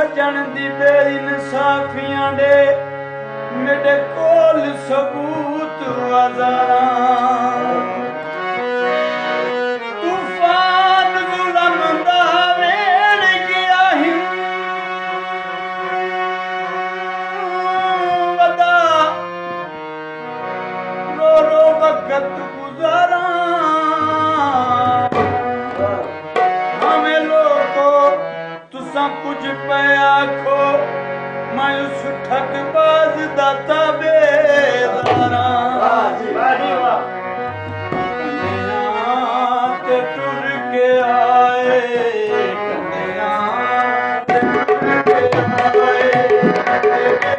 सजन दी बेइंसाफियां दे मेरे कोल सबूत हज़ारा तूफान जुल्म दा वेड़ गया ही वदा रो रो वक्त गुजारा हमें लोगो तुसा कुछ पे आखो मैं उस ठगबाज दा ताबेदारा ते टुर के आए कन्या ते टुर के आए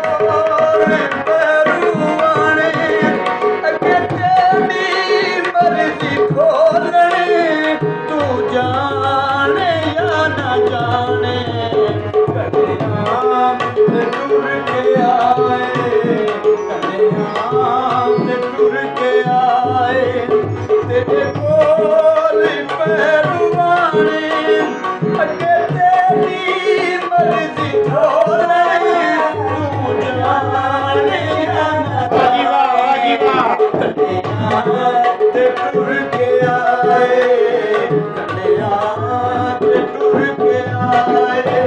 पैरुआने अगे तेरी मर्जी खोलने तू जाने या ना जाने कन्या ते टुर के आए कन्या ते टुर के आए तेरे कोल पैरुआने अगे तेरी मर्जी खोलने तू जाने या ना कन्या ते टुर के आए कन्या ते टुर के आए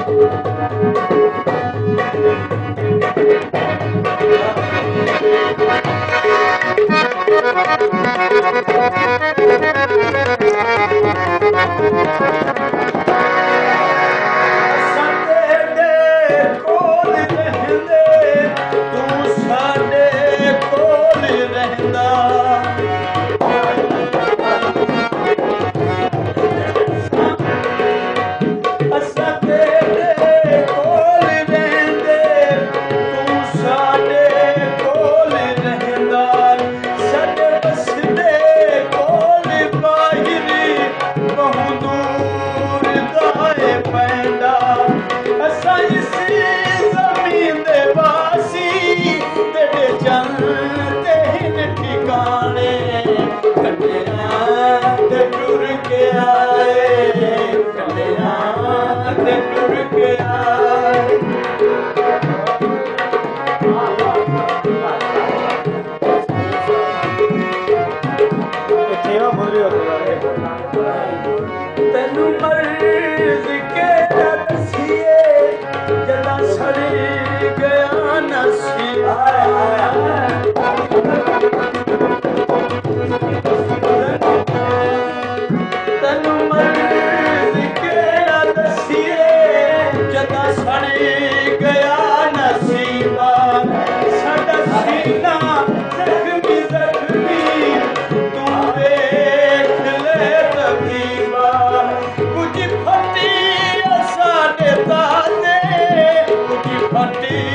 तेनू मर्ज के दसिए जदा सड़ी गया नसीबा तेनू मर्ज के दसिए जदा सड़ी गया नसीबा साडा सीना जख्मी जख्मी तू देख ले तबीबा कुछ फटी साडे ताने कुछ फटी